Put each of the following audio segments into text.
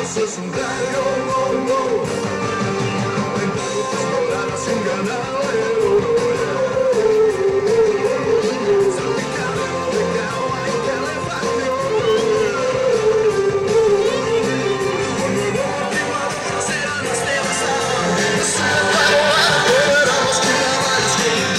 Eso es un gallo, vendiendo pistolas sin ganadero. Salpicado de cagua y calefacción. Primavera será más devastador. Esperamos que la vayas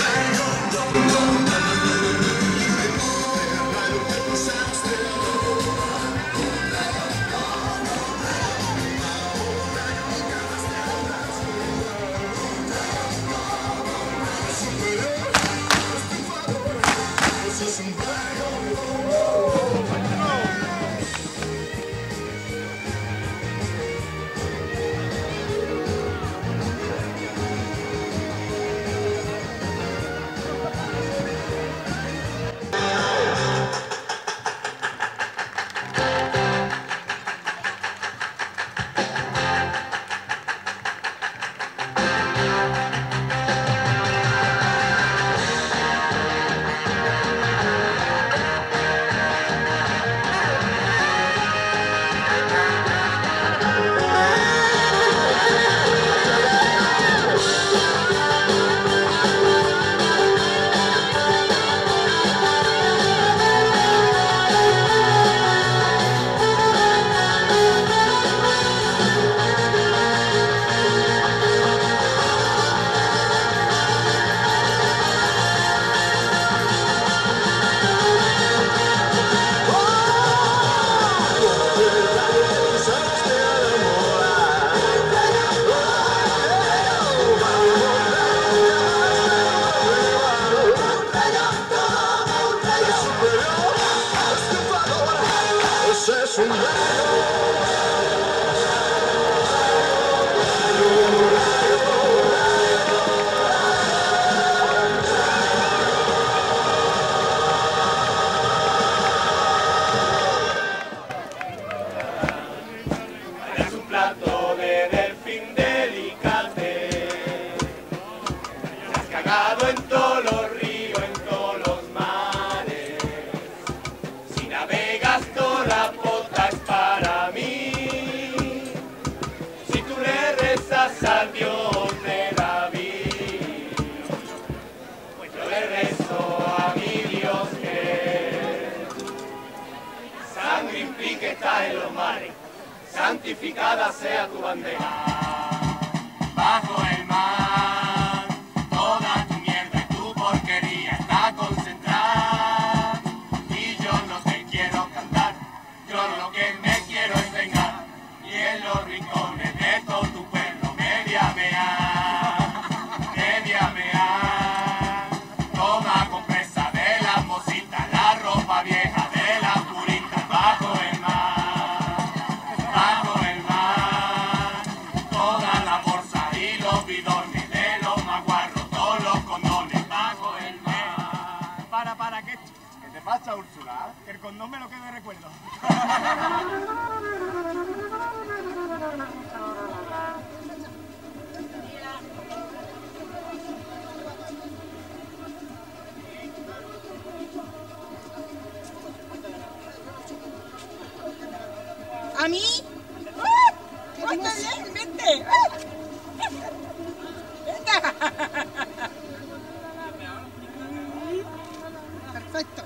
en todos los ríos, en todos los mares. Si navegas toda pota es para mí. Si tú le rezas al Dios de David, pues yo le rezo a mi Dios que sangre implique está en los mares, santificada sea tu bandera. Bajo el mar, toda tu mierda y tu porquería está concentrada. Y yo no te quiero cantar, yo lo que me quiero es vengar. Y en los rincones de todo tu pueblo media mear. Toma compresa de las mositas, la ropa vieja de las puritas. Bajo el mar, toda la bolsa y los bidones de los maguarros, todos los condones. Bajo el mar. Para, ¿qué te pasa, Úrsula? Que el condón me lo quede de recuerdo. ¿A mí? ¡Ah! ¡Oh, está bien! ¡Vente! ¡Ah! ¡Venga! Perfecto.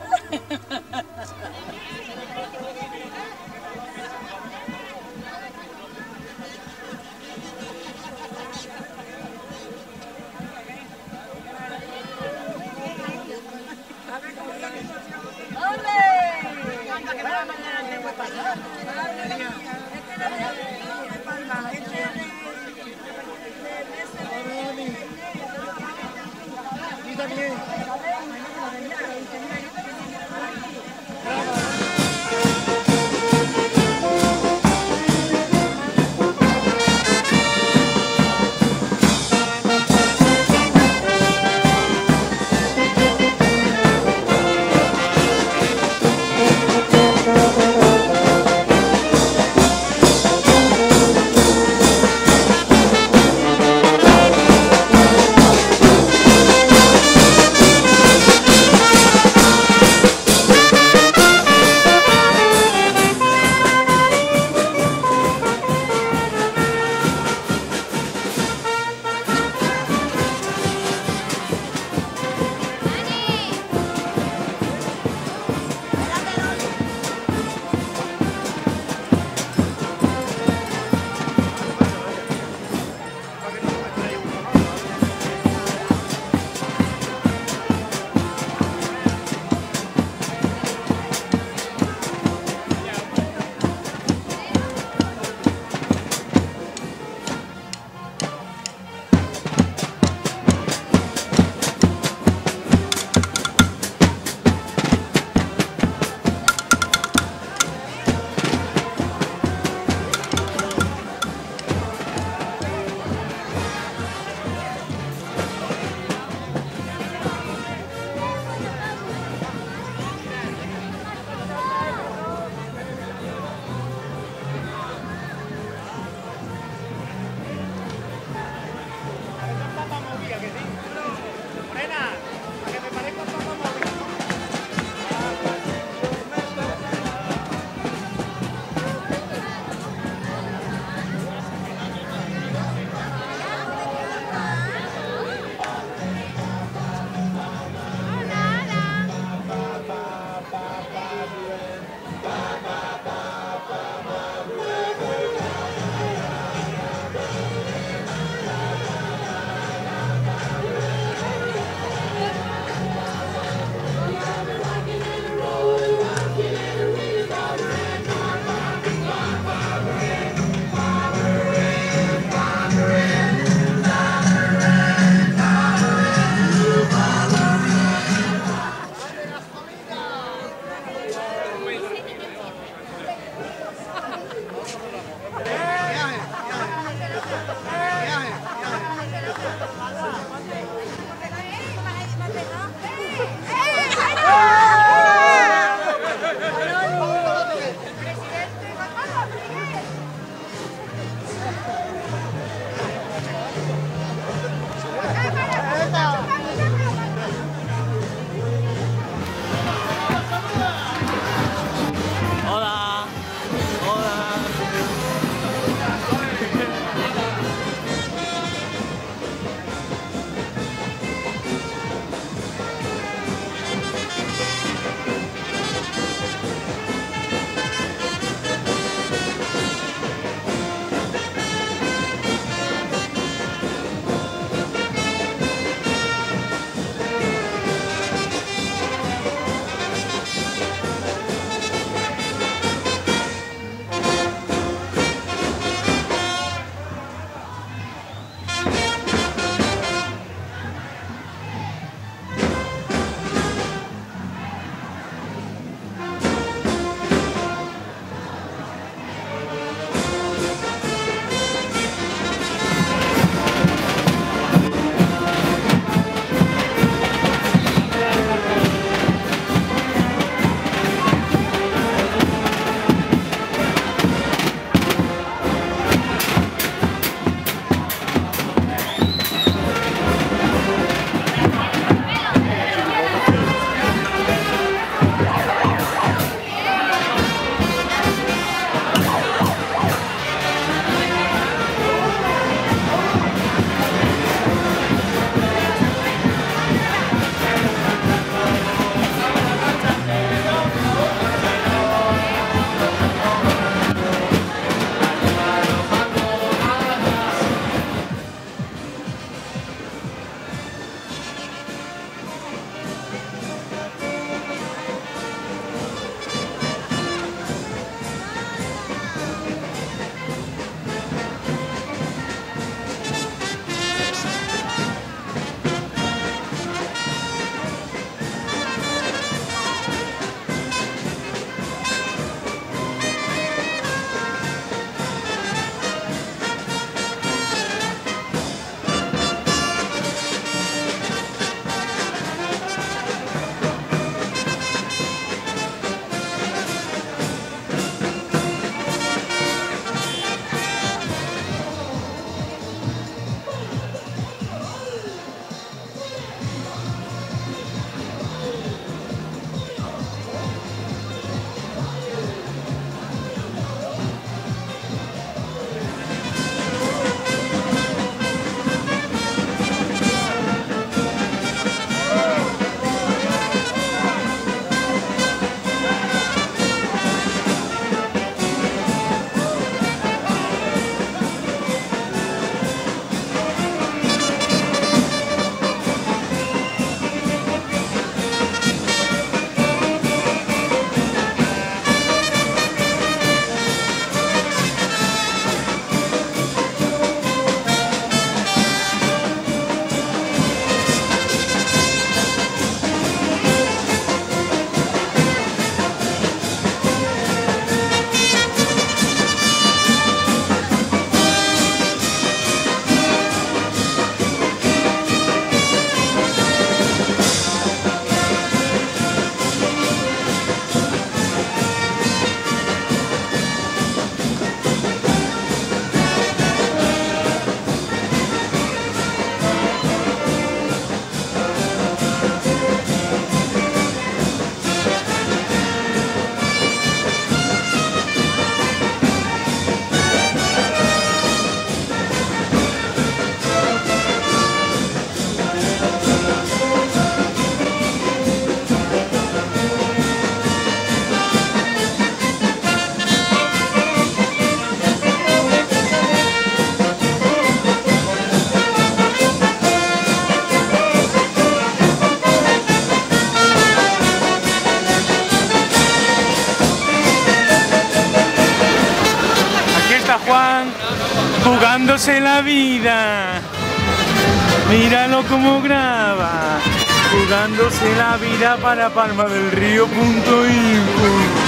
jugándose la vida. Míralo como graba, jugándose la vida para palmadelrío.info.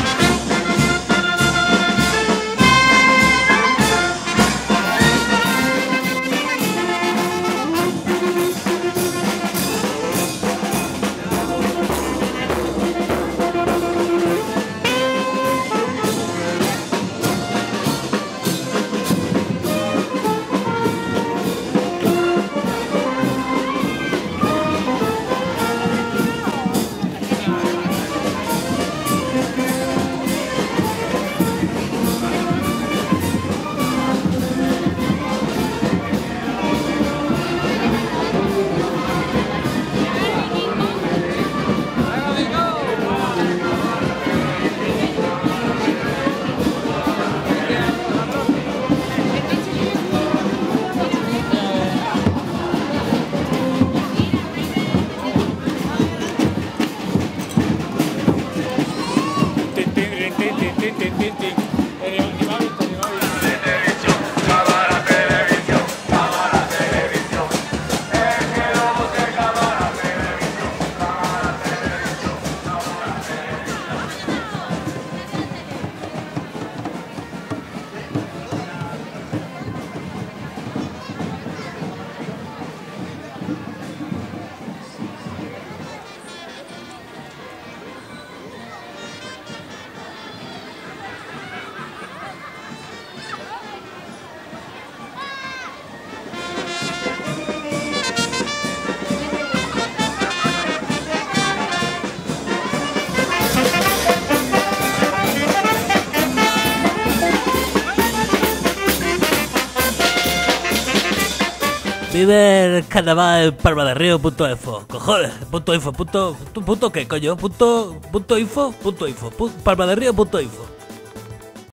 Vive el carnaval palmadelrío.info. Cojones, .info, punto, ¿qué coño? Punto info, palmadelrío.info.